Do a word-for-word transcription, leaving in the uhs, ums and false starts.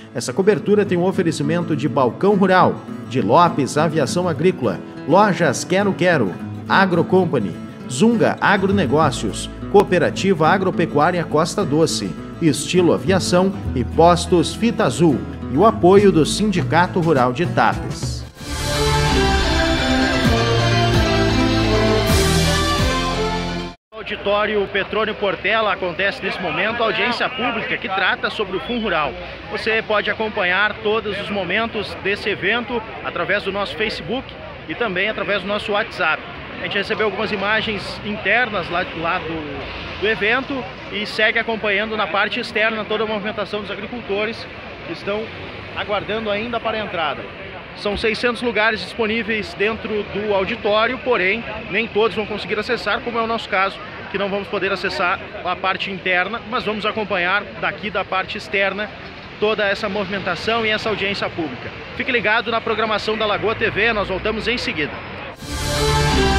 Essa cobertura tem um oferecimento de Balcão Rural, de Lopes Aviação Agrícola, Lojas Quero Quero, Agro Company, Zunga Agronegócios, Cooperativa Agropecuária Costa Doce, Estilo Aviação e Postos Fita Azul, e o apoio do Sindicato Rural de Tapes. Auditório Petrônio Portela acontece nesse momento a audiência pública que trata sobre o Fundo Rural. Você pode acompanhar todos os momentos desse evento através do nosso Facebook e também através do nosso WhatsApp. A gente recebeu algumas imagens internas lá, lá do, do evento e segue acompanhando na parte externa toda a movimentação dos agricultores que estão aguardando ainda para a entrada. São seiscentos lugares disponíveis dentro do auditório, porém nem todos vão conseguir acessar, como é o nosso caso, que não vamos poder acessar a parte interna, mas vamos acompanhar daqui da parte externa toda essa movimentação e essa audiência pública. Fique ligado na programação da Lagoa T V, nós voltamos em seguida.